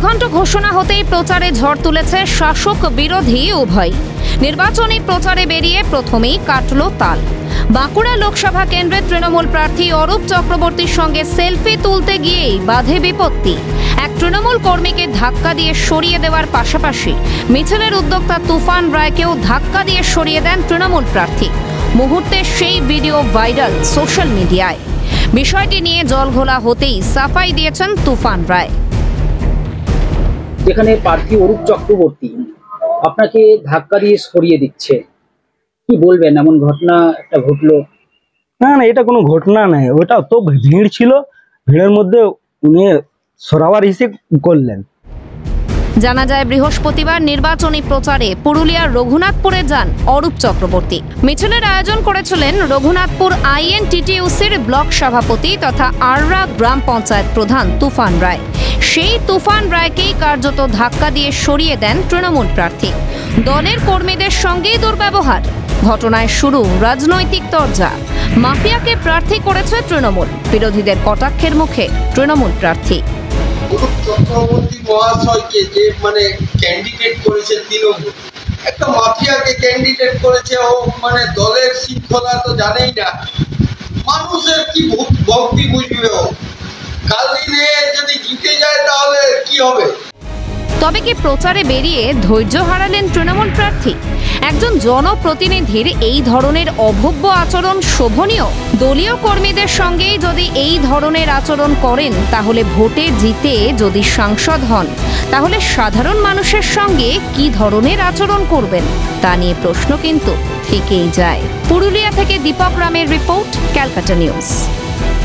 নির্ঘণ্ট ঘোষণা হতেই প্রচারে ঝড় তুলেছে শাসক বিরোধী উভয়। নির্বাচনী প্রচারে বেরিয়ে প্রথমেই কাটল তাল। বাঁকুড়া লোকসভা কেন্দ্রে তৃণমূল প্রার্থী অরূপ চক্রবর্তীর সঙ্গে সেলফি তুলতে গিয়েই বাধে বিপত্তি। এক তৃণমূল কর্মীকে ধাক্কা দিয়ে সরিয়ে দেওয়ার পাশাপাশি মিছিলের উদ্যোক্তা তুফান রায়কেও ধাক্কা দিয়ে সরিয়ে দেন তৃণমূল প্রার্থী। মুহূর্তে সেই ভিডিও ভাইরাল সোশ্যাল মিডিয়ায়। বিষয়টি নিয়ে জলঘোলা হতেই সাফাই দিয়েছেন তুফান রায়। যেখানে প্রার্থী অরূপ চক্রবর্তী আপনাকে ধাক্কা দিয়ে সরিয়ে দিচ্ছে, কি বলবেন? এমন ঘটনা একটা ঘটলো। না না, এটা কোনো ঘটনা নয়, ওটা তো ভিড় ছিল, ভিড়ের মধ্যে উনি সরাবার হিসেবে করলেন। জানা যায় বৃহস্পতিবার নির্বাচনী প্রচারে পুরুলিয়ার রঘুনাথপুরে যান অরূপ চক্রবর্তী। মিছিলের আয়োজন করেছিলেন রঘুনাথপুর আইএনটিটিইউসির ব্লক সভাপতি তথা আররা গ্রাম পঞ্চায়েত প্রধান তুফান রায়। সেই তুফান রায়কেই কার্যত ধাক্কা দিয়ে সরিয়ে দেন তৃণমূল প্রার্থী। দলের কর্মীদের সঙ্গেই দুর্ব্যবহার। ঘটনায় শুরু রাজনৈতিক তরজা। মাফিয়াকে প্রার্থী করেছে তৃণমূল। বিরোধীদের কটাক্ষের মুখে তৃণমূল প্রার্থী। অরূপ চক্রবর্তী মহাশয়কে যে ক্যান্ডিডেট করেছে তৃণমূল, একটা মাফিয়াকে ক্যান্ডিডেট করেছে। ও দলের শৃঙ্খলা তো জানেই না, মানুষের কি ভক্তি বুঝবে ও? কাল দিনে যদি জিতে যায় তাহলে কি হবে? তবে কি প্রচারে বেরিয়ে ধৈর্য হারালেন তৃণমূল প্রার্থী? একজন জনপ্রতিনিধির এই ধরনের অভব্য আচরণ শোভনীয়? দলীয় কর্মীদের সঙ্গেই যদি এই ধরনের আচরণ করেন, তাহলে ভোটে জিতে যদি সাংসদ হন, তাহলে সাধারণ মানুষের সঙ্গে কি ধরনের আচরণ করবেন তা নিয়ে প্রশ্ন কিন্তু থেকেই যায়। পুরুলিয়া থেকে দীপক রামের রিপোর্ট, ক্যালকাটা নিউজ।